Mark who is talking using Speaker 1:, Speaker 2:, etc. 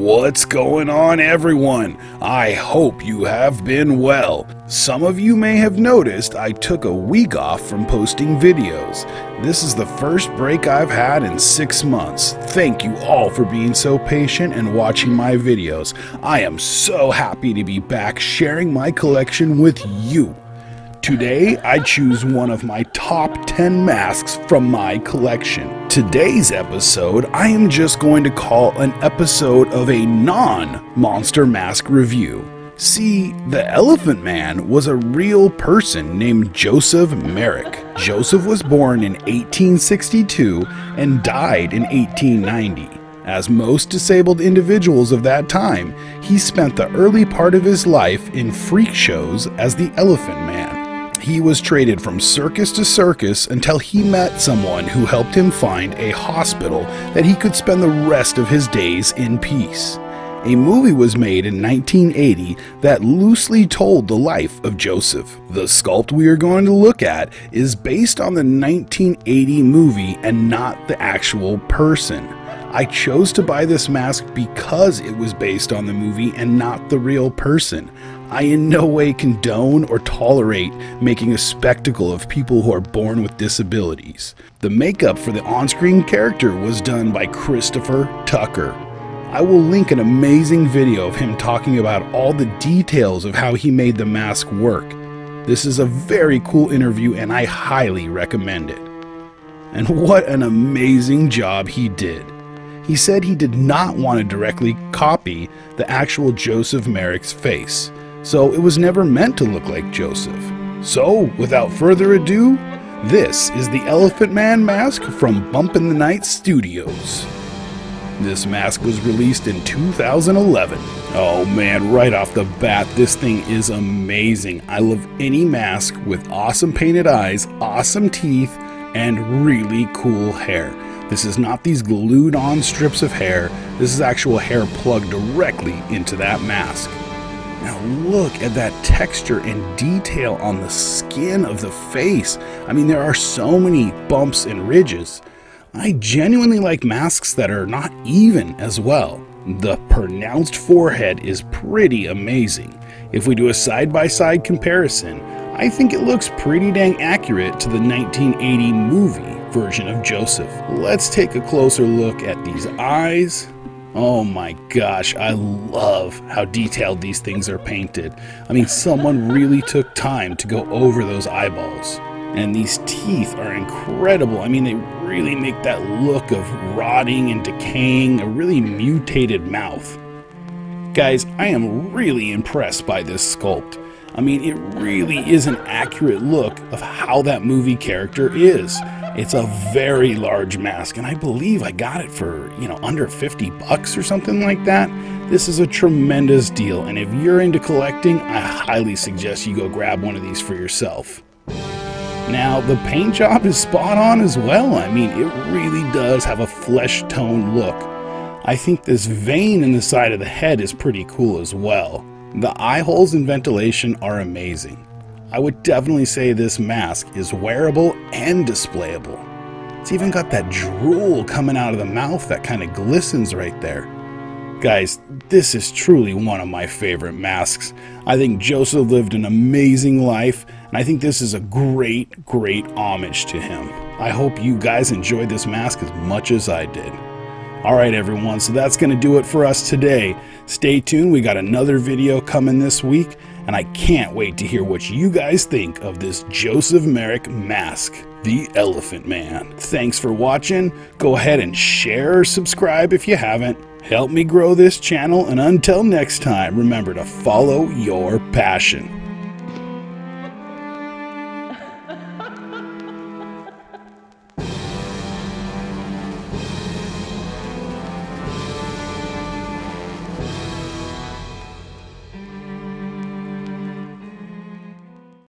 Speaker 1: What's going on, everyone? I hope you have been well. Some of you may have noticed I took a week off from posting videos. This is the first break I've had in 6 months. Thank you all for being so patient and watching my videos. I am so happy to be back sharing my collection with you. Today, I choose one of my top 10 masks from my collection. Today's episode, I am just going to call an episode of a non-monster mask review. See, the Elephant Man was a real person named Joseph Merrick. Joseph was born in 1862 and died in 1890. As most disabled individuals of that time, he spent the early part of his life in freak shows as the Elephant Man. He was traded from circus to circus until he met someone who helped him find a hospital that he could spend the rest of his days in peace. A movie was made in 1980 that loosely told the life of Joseph. The sculpt we are going to look at is based on the 1980 movie and not the actual person. I chose to buy this mask because it was based on the movie and not the real person. I in no way condone or tolerate making a spectacle of people who are born with disabilities. The makeup for the on-screen character was done by Christopher Tucker. I will link an amazing video of him talking about all the details of how he made the mask work. This is a very cool interview and I highly recommend it. And what an amazing job he did. He said he did not want to directly copy the actual Joseph Merrick's face, so it was never meant to look like Joseph. So, without further ado, this is the Elephant Man mask from Bump in the Night Studios. This mask was released in 2011. Oh man, right off the bat, this thing is amazing. I love any mask with awesome painted eyes, awesome teeth, and really cool hair. This is not these glued on strips of hair. This is actual hair plugged directly into that mask. Now look at that texture and detail on the skin of the face. I mean, there are so many bumps and ridges. I genuinely like masks that are not even as well. The pronounced forehead is pretty amazing. If we do a side-by-side comparison, I think it looks pretty dang accurate to the 1980 movie version of Joseph. Let's take a closer look at these eyes. Oh my gosh, I love how detailed these things are painted. I mean, someone really took time to go over those eyeballs. And these teeth are incredible. I mean, they really make that look of rotting and decaying, a really mutated mouth. Guys, I am really impressed by this sculpt. I mean, it really is an accurate look of how that movie character is. It's a very large mask, and I believe I got it for, under 50 bucks or something like that. This is a tremendous deal, and if you're into collecting, I highly suggest you go grab one of these for yourself. Now, the paint job is spot on as well. I mean, it really does have a flesh tone look. I think this vein in the side of the head is pretty cool as well. The eye holes and ventilation are amazing. I would definitely say this mask is wearable and displayable. It's even got that drool coming out of the mouth that kind of glistens right there. Guys, this is truly one of my favorite masks. I think Joseph lived an amazing life, and I think this is a great homage to him. I hope you guys enjoyed this mask as much as I did. Alright everyone, so that's going to do it for us today. Stay tuned, we got another video coming this week, and I can't wait to hear what you guys think of this Joseph Merrick mask, the Elephant Man. Thanks for watching. Go ahead and share or subscribe if you haven't. Help me grow this channel, and until next time, remember to follow your passion.